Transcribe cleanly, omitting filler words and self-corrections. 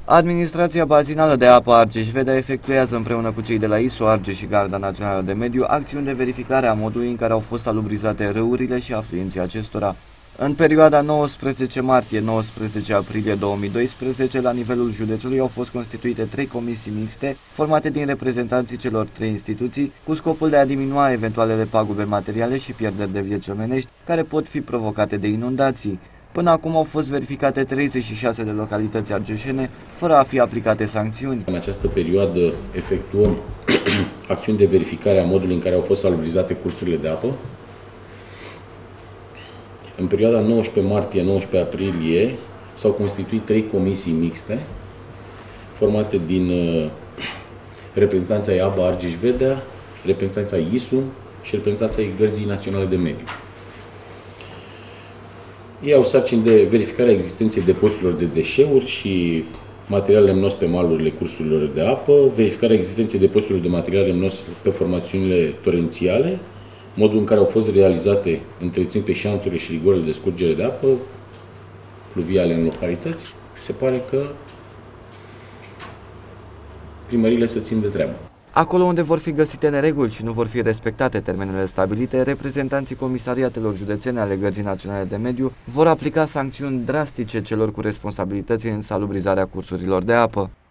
Administrația bazinală de apă Argeș-Vedea efectuează împreună cu cei de la ISO Argeș și Garda Națională de Mediu acțiuni de verificare a modului în care au fost salubrizate râurile și afluenții acestora. În perioada 19 martie-19 aprilie 2012, la nivelul județului au fost constituite 3 comisii mixte, formate din reprezentanții celor 3 instituții, cu scopul de a diminua eventualele pagube materiale și pierderi de vieți omenești care pot fi provocate de inundații. Până acum au fost verificate 36 de localități argeșene, fără a fi aplicate sancțiuni. În această perioadă efectuăm acțiuni de verificare a modului în care au fost salubrizate cursurile de apă. În perioada 19 martie-19 aprilie s-au constituit 3 comisii mixte, formate din reprezentanța ABA Argeș-Vedea, reprezentanța ISU și reprezentanța Gărzii Naționale de Mediu. Ei au sarcini de verificare a existenței depozitelor de deșeuri și material lemnos pe malurile cursurilor de apă, verificarea existenței depozitelor de material lemnos pe formațiunile torențiale, modul în care au fost realizate, întreținute șanțurile și rigorile de scurgere de apă pluviale în localități. Se pare că primăriile se țin de treabă. Acolo unde vor fi găsite nereguli și nu vor fi respectate termenele stabilite, reprezentanții comisariatelor județene ale Gărzii Naționale de Mediu vor aplica sancțiuni drastice celor cu responsabilități în salubrizarea cursurilor de apă.